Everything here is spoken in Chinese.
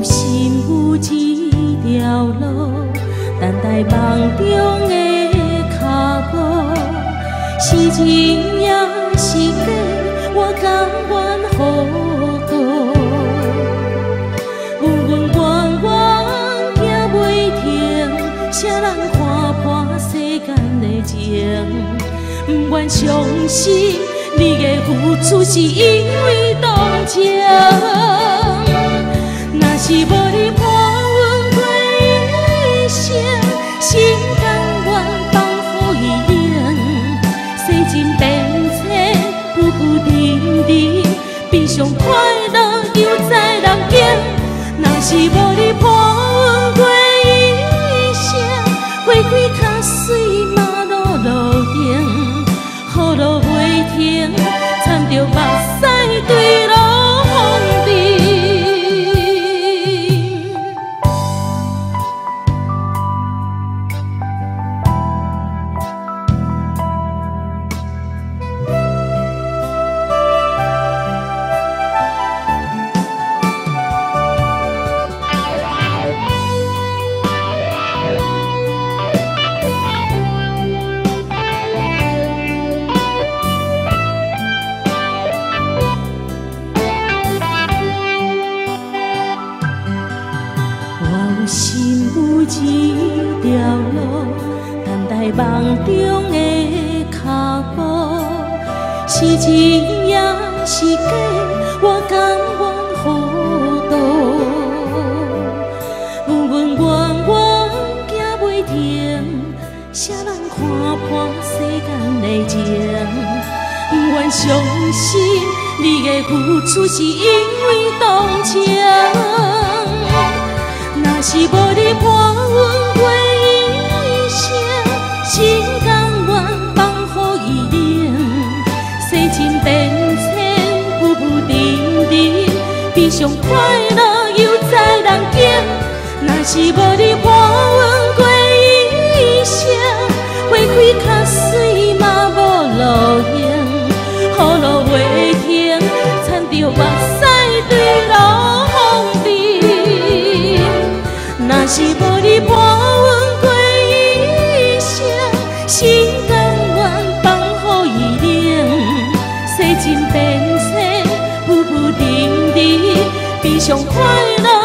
心有一条路，等待梦中的脚步，是真也是假，我甘愿互渡。阮远远行袂停，谁人看破世间的情？不愿相信你的付出是因为同情。若是无你伴阮过一生，心甘愿放乎伊用，世情变迁，浮浮沉沉，悲伤快乐犹在人间。若是无你伴阮过一生，花开较水，马路路行，雨落袂停，惨着目屎对落风尘。心有一条路，等待梦中的脚步，是真也是假，我甘愿互渡。阮远远行袂停，谁人看破世间的情？不愿相信你的付出是因为同情。若是无你伴阮过一生，心甘愿放乎伊用，世情变迁，浮浮沉沉，悲伤快乐犹在人间。若是无你伴阮过一生，花开较水，嘛无路行，雨落袂停，惨着目屎对落风尘。若是无你伴阮过一生，心甘愿放乎伊用，世情变迁，浮浮沉沉，悲伤快乐。